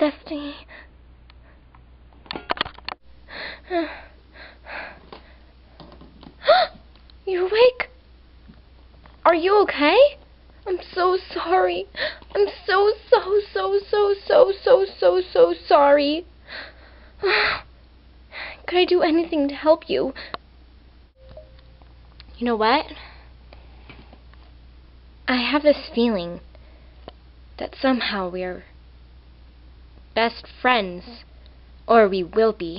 Stephanie. You awake? Are you okay? I'm so sorry. I'm so sorry. Could I do anything to help you? You know what? I have this feeling that somehow we're best friends, or we will be.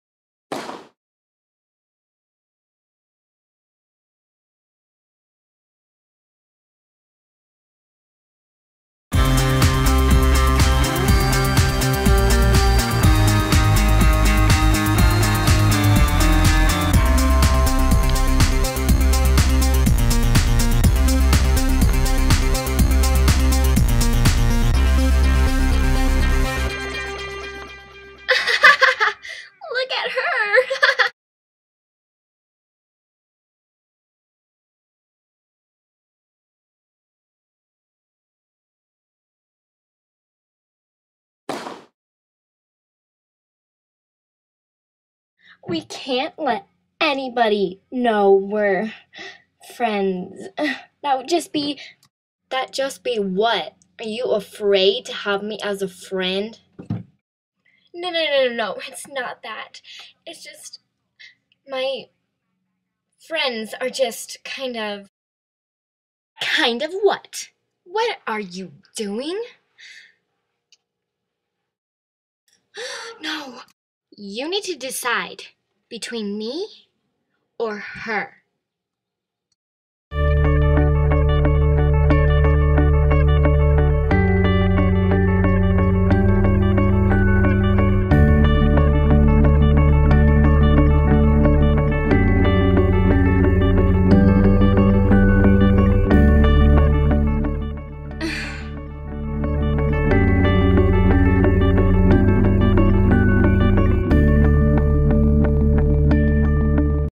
Look at her! We can't let anybody know we're friends. That'd just be what? Are you afraid to have me as a friend? No, it's not that. It's just my friends are just kind of... Kind of what? What are you doing? No. You need to decide between me or her.